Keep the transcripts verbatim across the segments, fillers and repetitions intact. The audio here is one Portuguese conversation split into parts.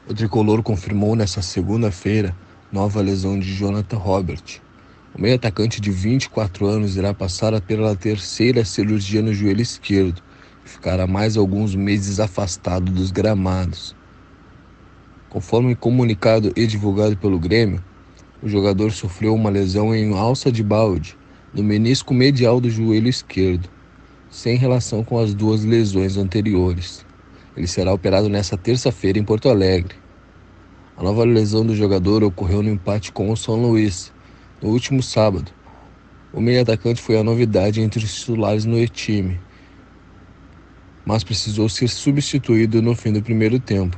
O tricolor confirmou nesta segunda-feira nova lesão de Jonathan Robert. O meio-atacante de vinte e quatro anos irá passar pela terceira cirurgia no joelho esquerdo e ficará mais alguns meses afastado dos gramados. Conforme comunicado e divulgado pelo Grêmio, o jogador sofreu uma lesão em alça de balde no menisco medial do joelho esquerdo, sem relação com as duas lesões anteriores. Ele será operado nesta terça-feira em Porto Alegre. A nova lesão do jogador ocorreu no empate com o São Luís, no último sábado. O meio-atacante foi a novidade entre os titulares no time, mas precisou ser substituído no fim do primeiro tempo.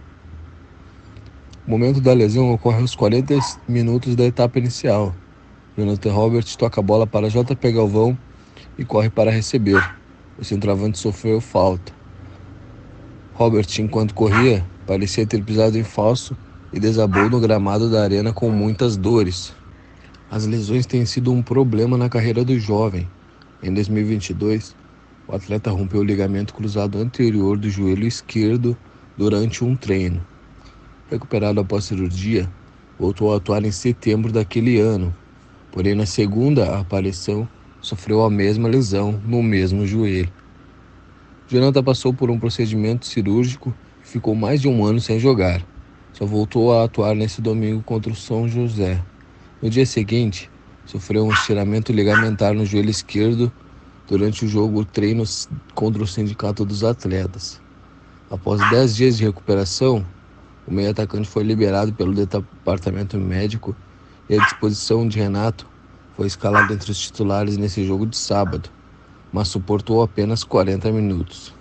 O momento da lesão ocorre aos quarenta minutos da etapa inicial. Jonathan Robert toca a bola para J P Galvão e corre para receber. O centroavante sofreu falta. Robert, enquanto corria, parecia ter pisado em falso e desabou no gramado da arena com muitas dores. As lesões têm sido um problema na carreira do jovem. Em dois mil e vinte e dois, o atleta rompeu o ligamento cruzado anterior do joelho esquerdo durante um treino. Recuperado após cirurgia, voltou a atuar em setembro daquele ano, porém na segunda aparição sofreu a mesma lesão no mesmo joelho. Jonathan passou por um procedimento cirúrgico e ficou mais de um ano sem jogar. Só voltou a atuar nesse domingo contra o São José. No dia seguinte, sofreu um estiramento ligamentar no joelho esquerdo durante o jogo treino contra o Sindicato dos Atletas. Após dez dias de recuperação, o meio-atacante foi liberado pelo departamento médico e, à disposição de Renato, foi escalado entre os titulares nesse jogo de sábado, mas suportou apenas quarenta minutos.